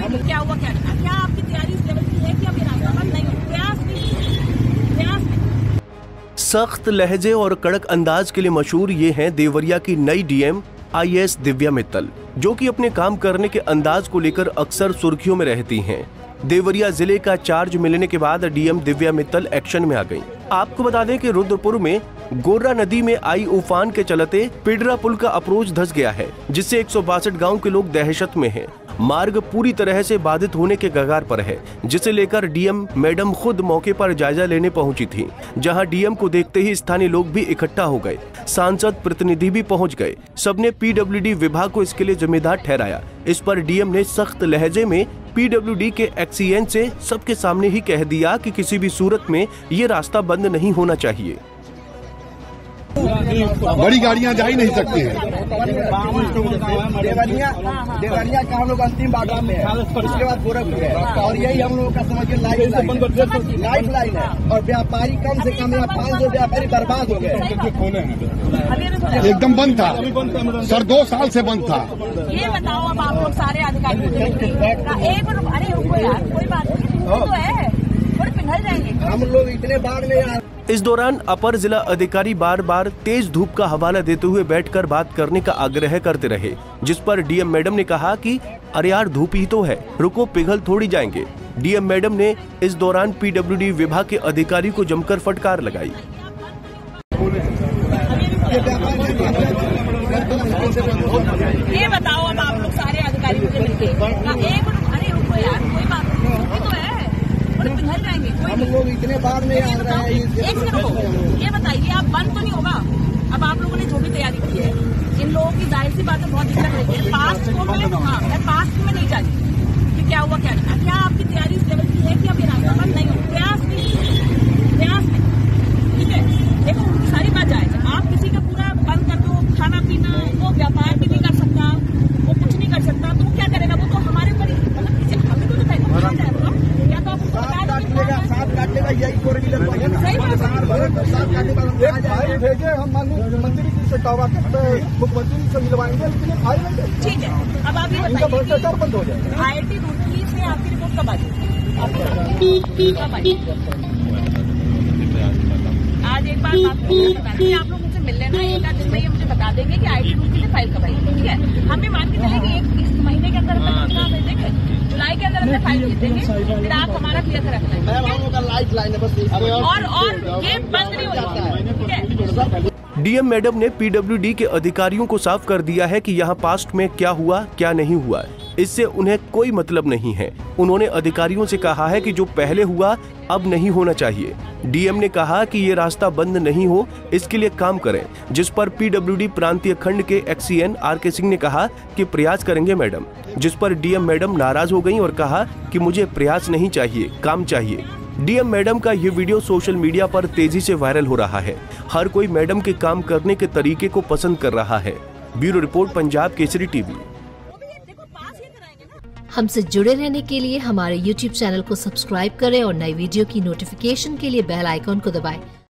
क्या हुआ क्या आपकी तैयारी इस लेवल की है कि अब ये रास्ता बंद नहीं हो? प्रयास नहीं। सख्त लहजे और कड़क अंदाज के लिए मशहूर ये हैं देवरिया की नई डीएम IAS दिव्या मित्तल, जो कि अपने काम करने के अंदाज को लेकर अक्सर सुर्खियों में रहती हैं। देवरिया जिले का चार्ज मिलने के बाद डीएम दिव्या मित्तल एक्शन में आ गईं। आपको बता दें कि रुद्रपुर में गोर्रा नदी में आई उफान के चलते पिडरा पुल का अप्रोच धंस गया है, जिससे 162 गांव के लोग दहशत में हैं। मार्ग पूरी तरह से बाधित होने के कगार पर है, जिसे लेकर डीएम मैडम खुद मौके पर जायजा लेने पहुंची थी, जहां डीएम को देखते ही स्थानीय लोग भी इकट्ठा हो गए। सांसद प्रतिनिधि भी पहुंच गए। सबने PWD विभाग को इसके लिए जिम्मेदार ठहराया। इस पर डीएम ने सख्त लहजे में PWD के एक्सीएन से सबके सामने ही कह दिया कि किसी भी सूरत में ये रास्ता बंद नहीं होना चाहिए। बड़ी गाड़ियां जा ही नहीं सकती हैं। देवरिया का हम लोग अंतिम बाजार में है, उसके बाद गोरखपुर है, और यही हम लोगों का समझ लाइफ लाइन है। और व्यापारी कम से कम 500 व्यापारी बर्बाद हो गए, एकदम बंद था सर, 2 साल से बंद था। ये बताओ अब आप लोग सारे अधिकारी अरे रुको यार, कोई बात नहीं तो है, थोड़े पिघल जाएंगे हम लोग इतने बाढ़ में। इस दौरान अपर जिला अधिकारी बार बार तेज धूप का हवाला देते हुए बैठकर बात करने का आग्रह करते रहे, जिस पर डीएम मैडम ने कहा कि अरे यार धूप ही तो है, रुको पिघल थोड़ी जाएंगे। डीएम मैडम ने इस दौरान PWD विभाग के अधिकारी को जमकर फटकार लगाई। ये बताओ अब आप लोग सारे अधिकारी मुझे मिलके अरे रुको यार, कोई बात नहीं तो है, पिघल जाएंगे। हम लोग इतने बाढ़ में आ रहे हैं। एक सेकंड, ये बताइए आप बंद तो नहीं होगा? अब आप लोगों ने जो भी तैयारी की है, इन लोगों की जाहिर सी बात है बहुत दिक्कत रही है। पास्ट को मैं पास्ट में नहीं जाती कि क्या हुआ क्या आपकी तैयारी इस लेवल की है कि अब ये रास्ता बंद नहीं हो? प्रयास नहीं, ठीक है। देखो सारी बात जाए, आप किसी का पूरा बंद कर दो, खाना पीना, वो व्यापार भी नहीं कर सकता, वो कुछ नहीं कर सकता, तो वो क्या करेगा? वो तो हमारे पर मतलब हमें तो या तो आप यही 4 व्हीलर भेजे, हम मंत्री जी से दावा करते, मुख्यमंत्री से मिलवाएंगे, लेकिन आए नहीं। ठीक है, अब आप ये बताइए बंद हो जाए। IIT रुड़की से आपकी रिपोर्ट कब आई? आज एक बार आप लोग मुझे मिल लेना, एक आध दिन में ये मुझे बता देंगे कि IIT रुड़की से फाइल कब आई, ठीक है। हमें मान के चलेंगे इस महीने के अंदर भेजेंगे, जुलाई के अंदर फाइल भेजेंगे, फिर आप हमारा क्लियर रखना है। लाइफ लाइन है बस, और ये बंद नहीं हो जाता है, ठीक है। डीएम मैडम ने PWD के अधिकारियों को साफ कर दिया है कि यहाँ पास्ट में क्या हुआ क्या नहीं हुआ, इससे उन्हें कोई मतलब नहीं है। उन्होंने अधिकारियों से कहा है कि जो पहले हुआ अब नहीं होना चाहिए। डीएम ने कहा कि ये रास्ता बंद नहीं हो, इसके लिए काम करें, जिस पर PWD प्रांतीय खंड के एक्सीएन RK सिंह ने कहा कि प्रयास करेंगे मैडम, जिस पर डीएम मैडम नाराज हो गयी और कहा कि मुझे प्रयास नहीं चाहिए, काम चाहिए। डीएम मैडम का ये वीडियो सोशल मीडिया पर तेजी से वायरल हो रहा है। हर कोई मैडम के काम करने के तरीके को पसंद कर रहा है। Bureau report, Punjab Kesari TV. हमसे जुड़े रहने के लिए हमारे YouTube चैनल को सब्सक्राइब करें और नई वीडियो की नोटिफिकेशन के लिए बेल आइकॉन को दबाएं।